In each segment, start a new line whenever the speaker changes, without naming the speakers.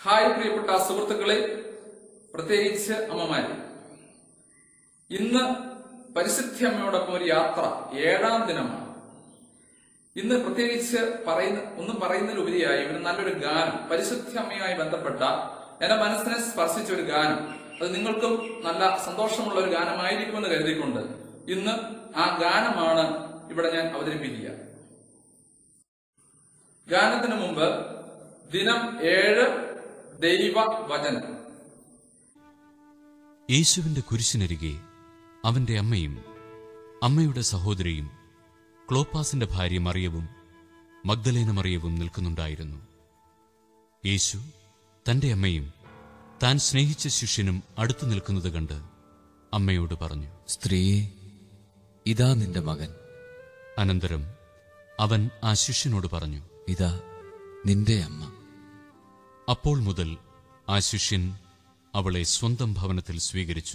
Hi പ്രിയപ്പെട്ട സുഹൃത്തുക്കളെ, പ്രത്യേകിച്ച് അമ്മമാരെ, ഇന്ന് പരിശുദ്ധ അമ്മയോടൊപ്പം ഒരു യാത്ര 7ാം ദിനമാണ്. ഇന്ന് പ്രത്യേകിച്ച് ഒന്നും പറയുന്നതിലുപരിയായി ഒരു നല്ലൊരു ഗാനം, പരിശുദ്ധ അമ്മയുമായി ബന്ധപ്പെട്ട എന്റെ മനസ്സിനെ സ്പർശിച്ച ഒരു ഗാനം, അത് നിങ്ങൾക്കും നല്ല സന്തോഷമുള്ള ഒരു ഗാനമായിരിക്കുമെന്ന് കരുതിക്കൊണ്ട് ഇന്ന് ആ ഗാനമാണ് ഇവിടെ ഞാൻ അവതരിപ്പിക്കുക. ഗാനത്തിന് മുമ്പ് ദിനം 7 ദൈവവചനം.
യേശുവിന്റെ കുരിശിനരികെ അവന്റെ അമ്മയും അമ്മയുടെ സഹോദരിയും ക്ലോപ്പാസിന്റെ ഭാര്യ മറിയവും മഗ്ദലേന മറിയവും നിൽക്കുന്നുണ്ടായിരുന്നു. യേശു തന്റെ അമ്മയും താൻ സ്നേഹിച്ച ശിഷ്യനും അടുത്തു നിൽക്കുന്നത് കണ്ട് അമ്മയോട് പറഞ്ഞു,
സ്ത്രീയെ, ഇതാ നിന്റെ മകൻ.
അനന്തരം അവൻ ആ ശിഷ്യനോട് പറഞ്ഞു,
ഇതാ നിന്റെ അമ്മ.
അപ്പോൾ മുതൽ ആ ശിഷ്യൻ അവളെ സ്വന്തം ഭവനത്തിൽ സ്വീകരിച്ചു.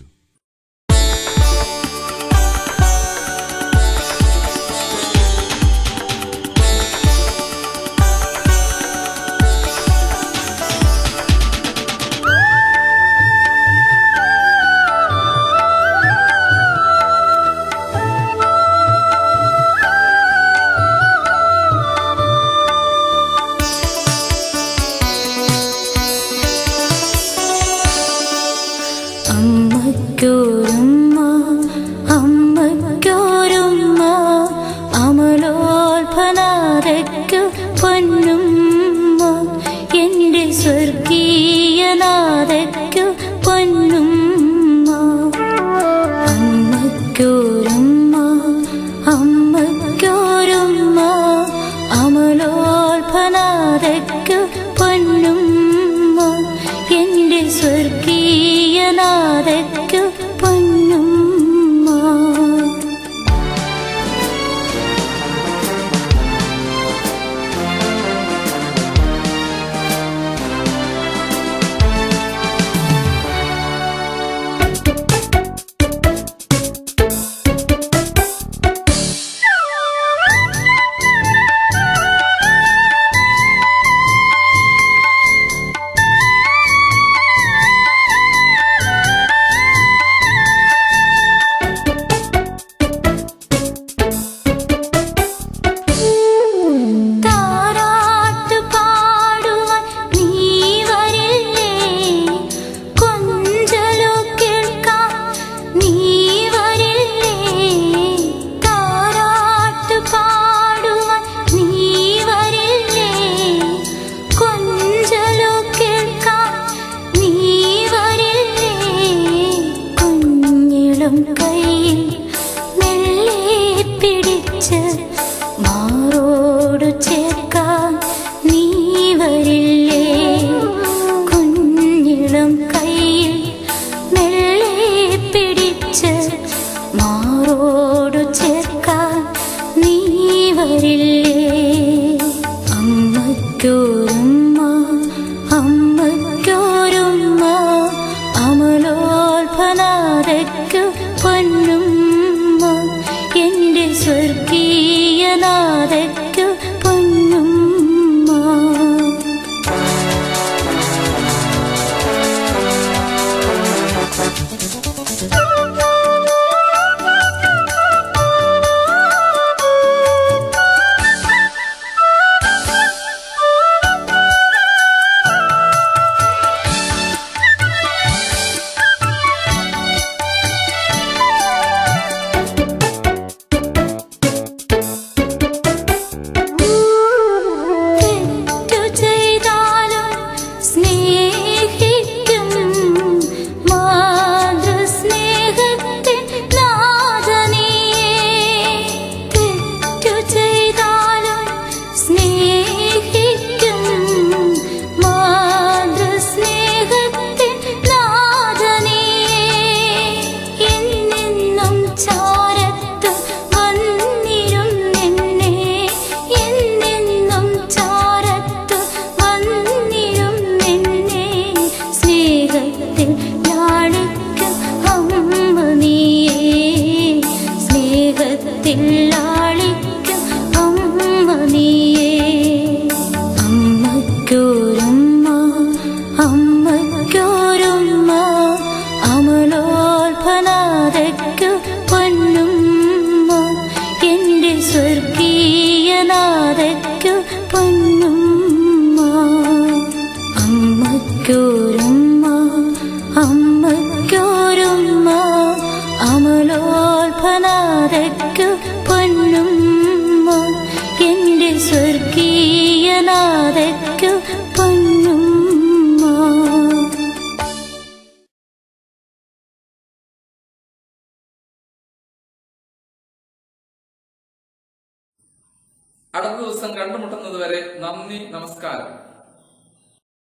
നാഥയ്ക്കു പൊന്നുമ്മ. അമ്മയ്ക്കൊരുമ്മ, അമ്മയ്ക്കൊരുമ്മ, അമലോത്ഭനാഥയ്ക്കു പൊന്നുമ്മ. എന്റെ സ്വർഗീയ നാഥയ്ക്കു പൊന്നുമ്മ.
അടുത്ത ദിവസം കണ്ടുമുട്ടുന്നത് വരെ നന്ദി, നമസ്കാരം.